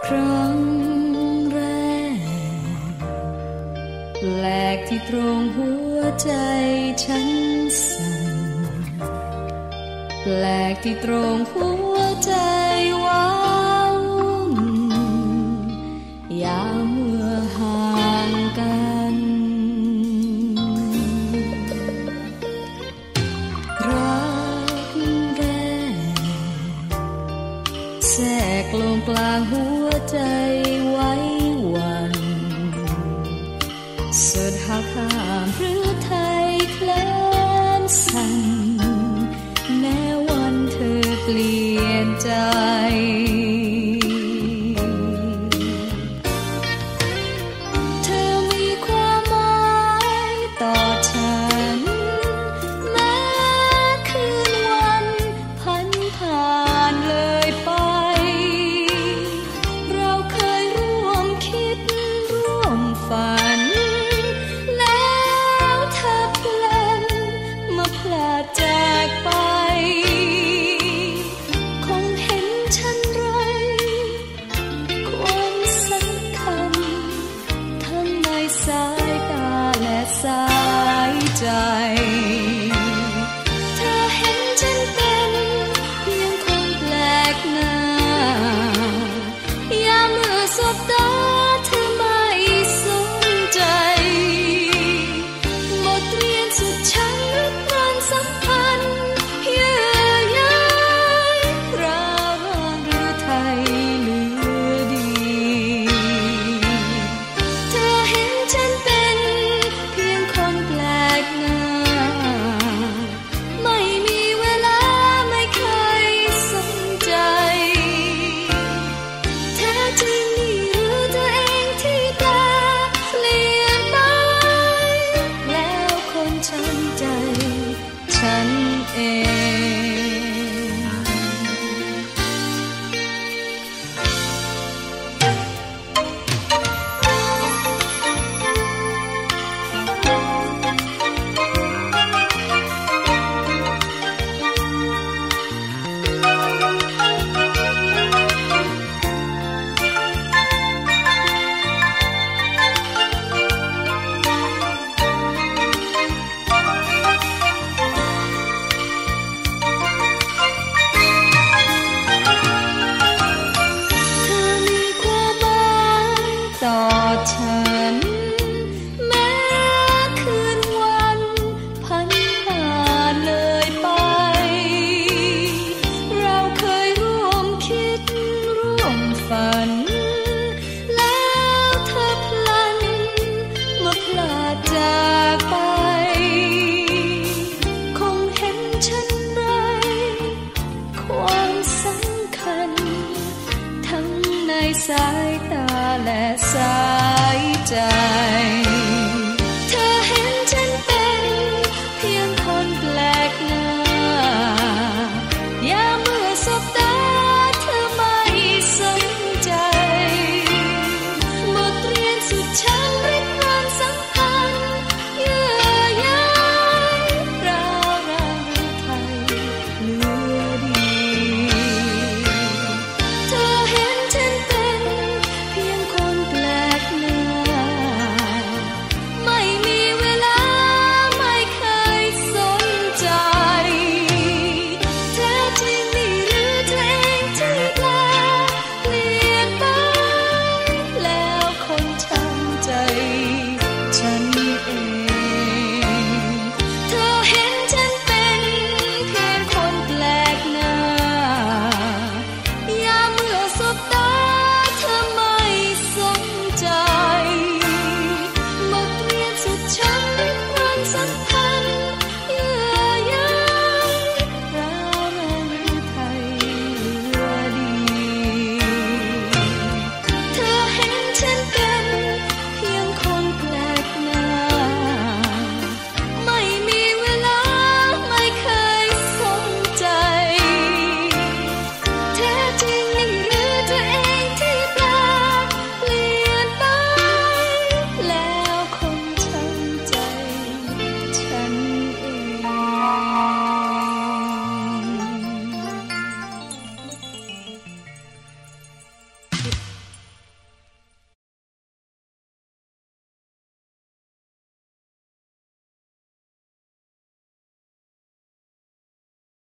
ครั้งแรกแปลกที่ตรงหัวใจฉันสั่นแปลกที่ตรงหัวใจว้าวุ่นยามเมื่อห่างกันรักแรกแทรกลงกลางหัวใจไว้วันสุดหักห้ามหรือไทยเคลิ้มสั่นแม้วันเธอเปลี่ยนใจเธอมีความหมายต่อฉันแม้คืนวันพันผ่านเลยไปเราเคยร่วมคิดร่วมฝันแล้วเธอเพลินมาพลาดจากไปคงเห็นฉันไรความสำคัญทั้งในสายตาและสายใจเธอเห็นฉันเป็นเพียงคนแปลกหน้ายามเมื่อสบตาเธอไม่สนใจบทเรียนสุดช้ำลึกมันสัมพันธ์เยื่อใยราวหรือไทยเหลือดีเธอเห็นฉันเป็นเพียงคนแปลกหน้าไม่มีเวลาไม่เคยสนใจแท้จริงนี่หรือตัวเองที่แปลเปลี่ยนไปแล้วคนช้ำใจฉันเองต่อฉันแม้คืนวันพันผ่านเลยไปเราเคยร่วมคิดร่วมฝันแล้วเธอพลันมาพลาดจากไปคงเห็นฉันไรความสำคัญทั้งในสายตาและสายใจ